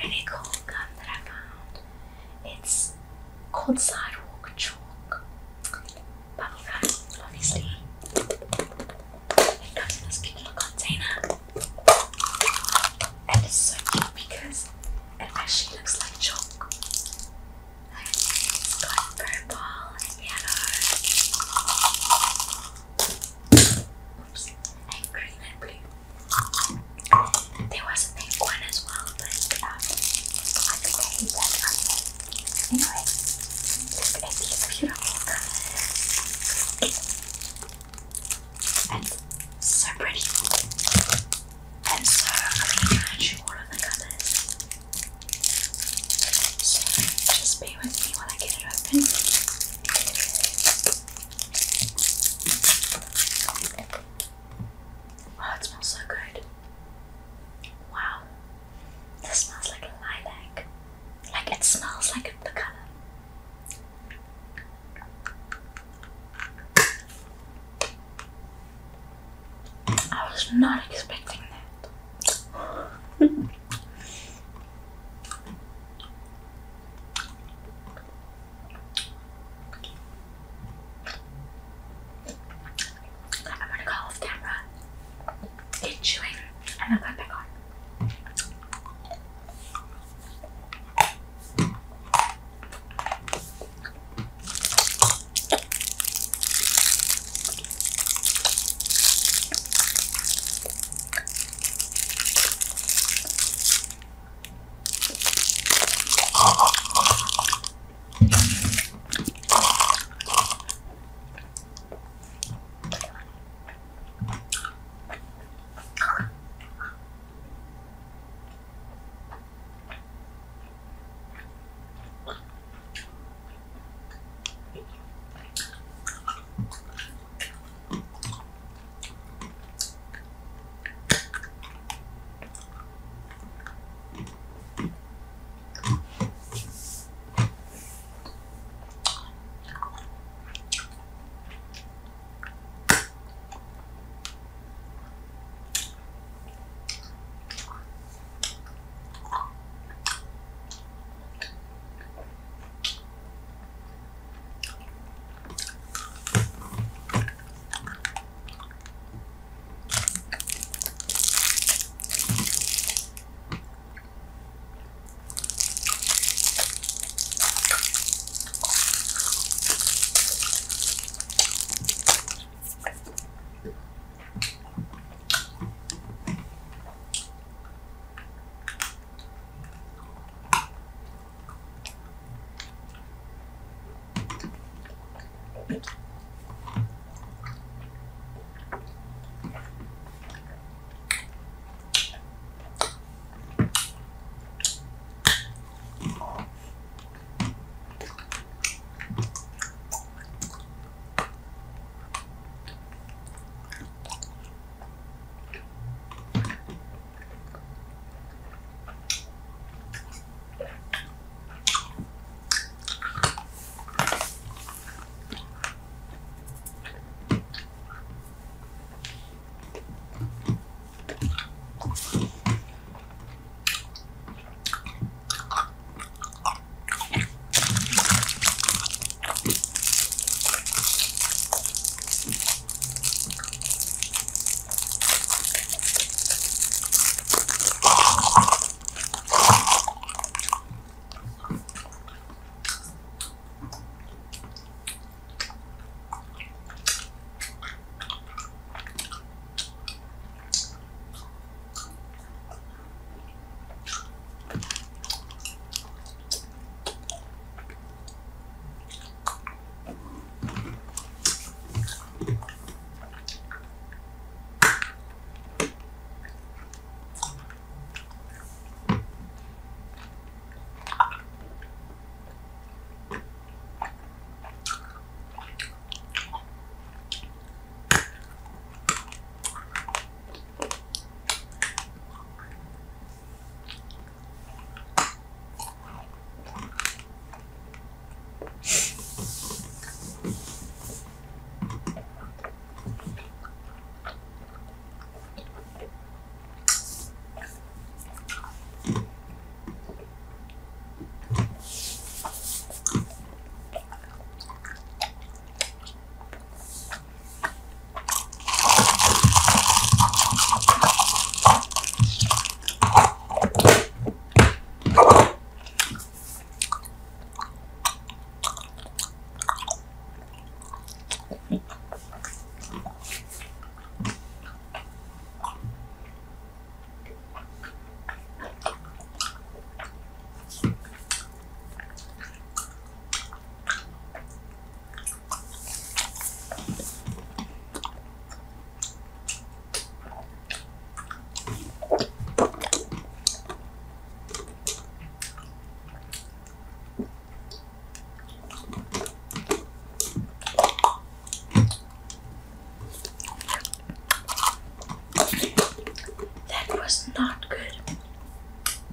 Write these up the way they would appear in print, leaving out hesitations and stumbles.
really cool gum that I found. It's called Sidewalk Chalk Bubble Gum, obviously. It comes in this cute little container. And it's so cute because it actually looks like chalk. Like, it's got purple and yellow. Oops. And green and blue. There was a pink one as well, but I think I hate that one. Anyway, look at these beautiful colors. And so pretty. And so I'm going to try and show all of the colors. So just bear with me while I get it open. Oh, it smells so good. Wow. This smells like a lilac. Like it smells like the color. I was not expecting that. I'm gonna go off camera, get chewing, and I'll come back on.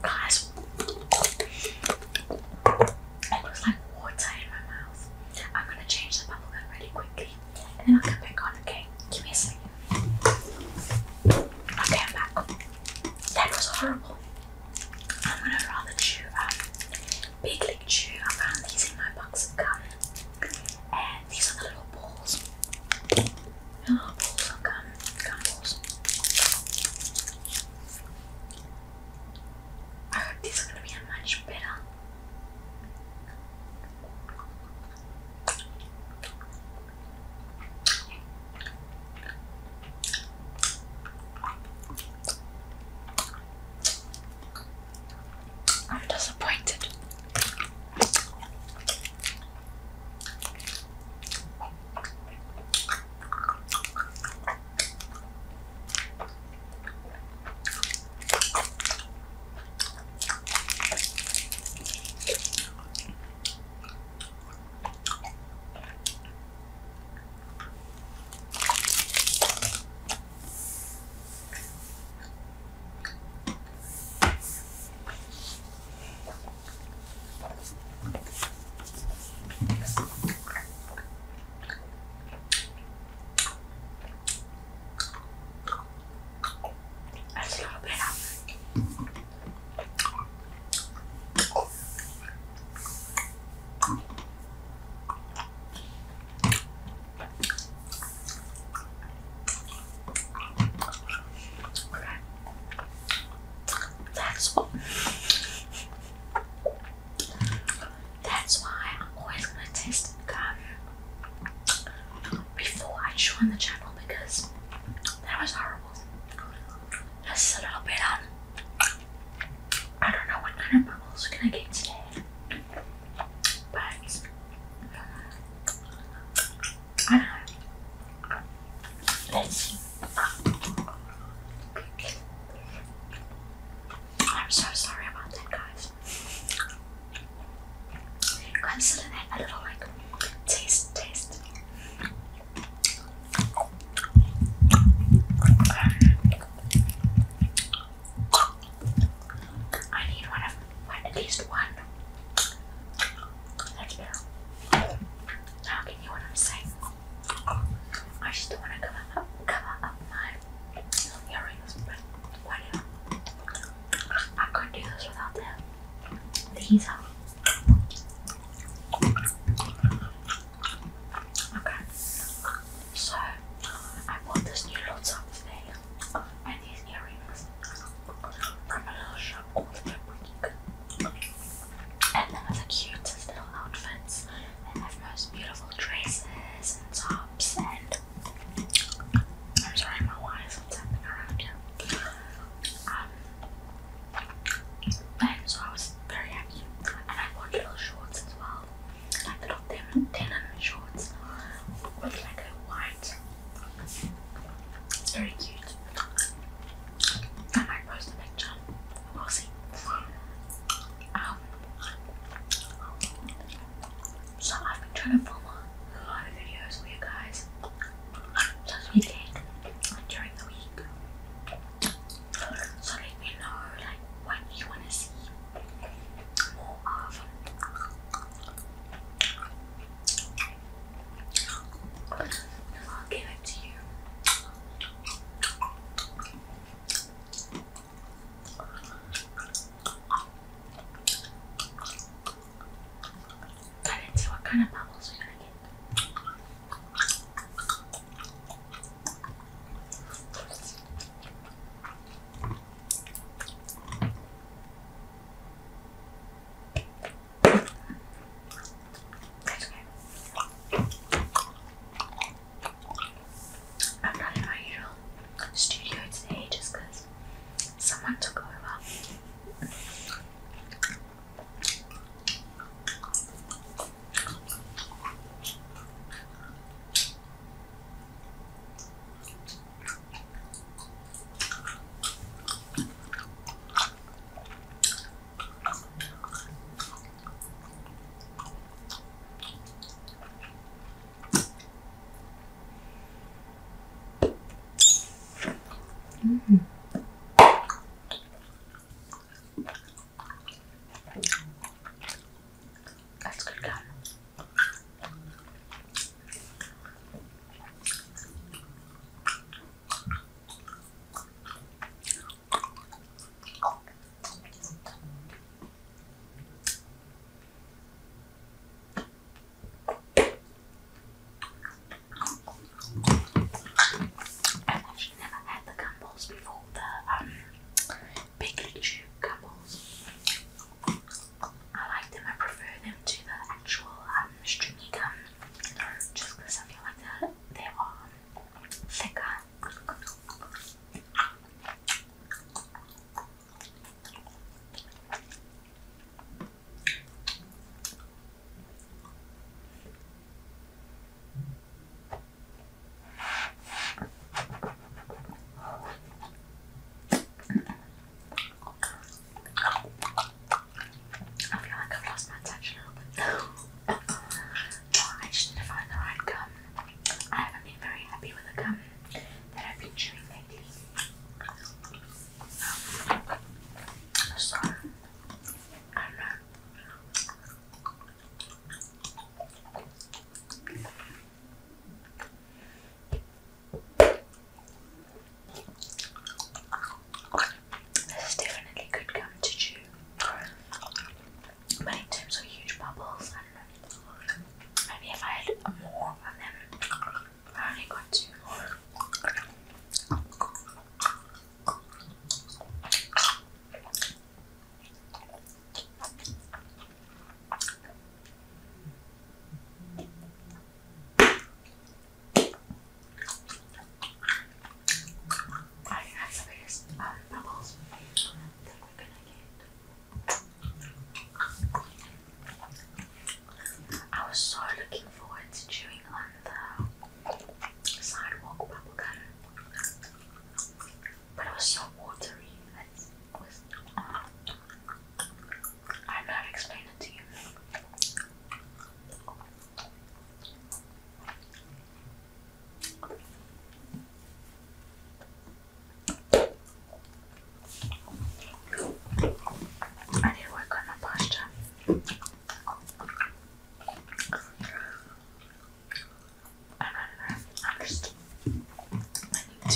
Guys, it was like water in my mouth. I'm gonna change the bubble gum really quickly and then I'll come back on, okay? Give me a second. Okay, I'm back. That was horrible. I'm gonna rather chew Big League Chew. I found these in my box of gum. And these are the little balls. The little balls of gum balls. I hope these are gonna be much better. I'm disappointed. That's a little bit up. That's why I'm always gonna test gum before I chew on the channel because that was horrible. Just a little bit I don't know what kind of bubbles we're gonna get today, but I don't know. Let's see. I'm so sorry about that, guys. Consider that a little like taste. I need at least one. That's better. Now can you what I'm saying? I just don't want to cover up my earrings, but whatever. I couldn't do this without them. These are. Okay. So I bought this new little top today and these earrings from a little shop called Fabric. And them are the cutest little outfits. They have most beautiful dresses and tops and I'm sorry my wires are tapping around here. And so I was very happy. And I bought little shorts as well. Like little denim shorts with like a white. It's very cute. I might post a picture. We'll see. So I've been trying to film a lot of videos for you guys this weekend during the week. So let me know like what you want to see more of. I'll give it to you. Let's see what kind of bubbles we're gonna get. That's okay. I'm not in my usual studio today just because someone took over.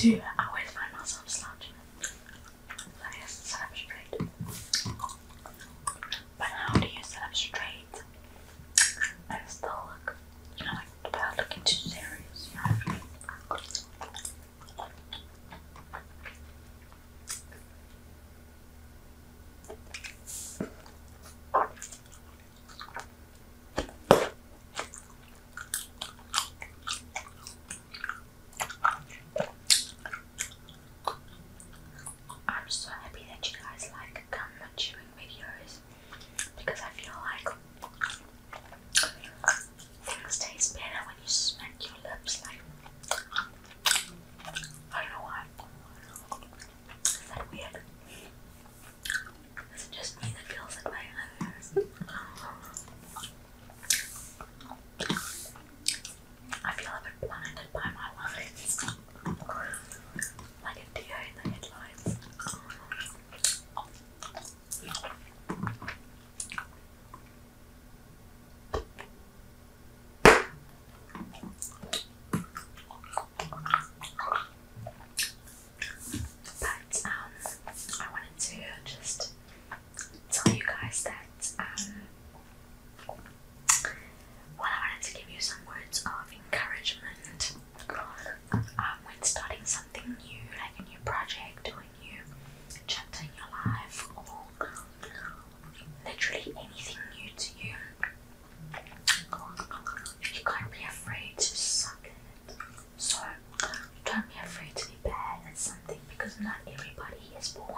to, I always find myself slouching. I guess sit up straight. But how do you sit up straight and still look, you know, like without looking too serious, you know? I'm so happy that you guys like gum chewing videos because I feel like things taste better when you smack your lips like, I don't know why. Is that weird? Is it just me that feels that way? I feel a bit blinded by my lines. Like a deer in the headlights. But I wanted to just tell you guys that well, I wanted to give you some words of encouragement when starting something new, like a new project or a new chapter in your life, or literally anything new to you. You can't be afraid to suck at it. So don't be afraid to be bad at something, because not everybody is born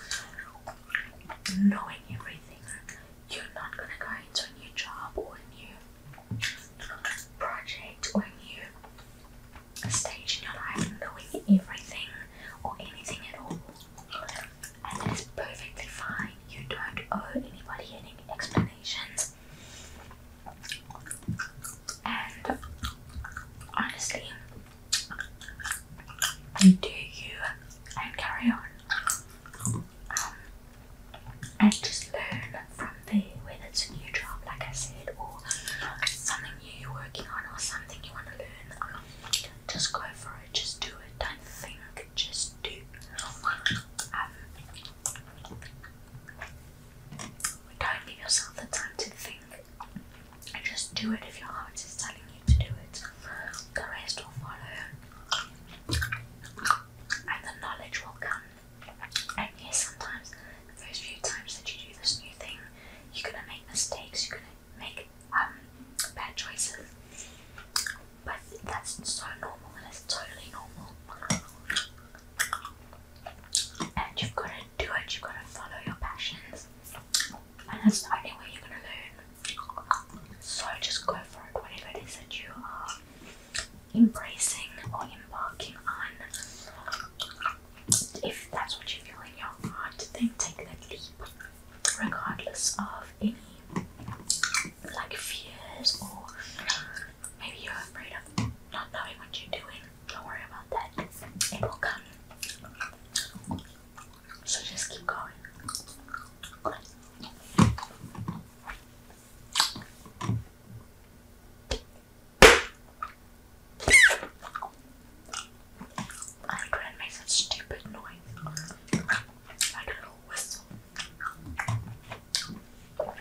knowing everything. You're not gonna go into a new job or a new project or a new stage in your life knowing everything or anything at all. And that is perfectly fine. You don't owe anybody any explanations. And honestly, you do you and carry on. And just learn from there, whether it's a new job, like I said, or something new you're working on, or something you want to learn. Just go for it, just do it. Don't think, just do. Don't give yourself the time to think. Just do it if your heart is telling you to do it. The rest will follow. And the knowledge will come. And yes, sometimes the first few times that you do this new thing, you're gonna make mistakes, you're gonna make bad choices. But that's so normal, and it's totally normal. And you've got to do it, you've got to follow your passions. And that's the only way you're gonna learn. So just go for it, whatever it is that you are embracing or embarking on. If that's what you feel in your heart, then take that leap, regardless of any like fears, or maybe you're afraid of not knowing what you're doing. Don't worry about that. It will come. So just keep going. I couldn't make such stupid noise. Like a little whistle.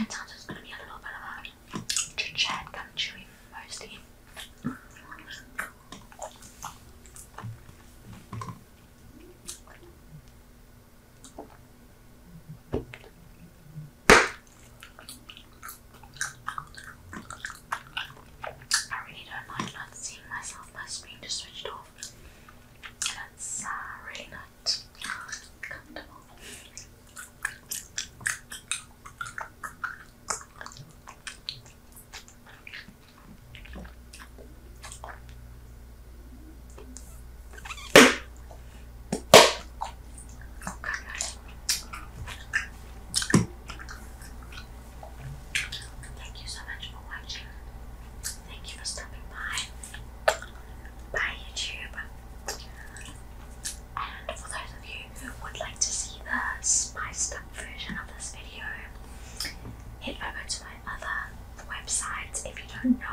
sometimes it's going to be a little bit of a chit chat, gum chewing mostly. I really don't like not seeing myself. My screen just switched off, and it's really not comfortable. Thank you so much for watching. Thank you for stopping by. Bye YouTube. And for those of you who would like to see the spiced up version of this video, head over to my other websites. If you don't know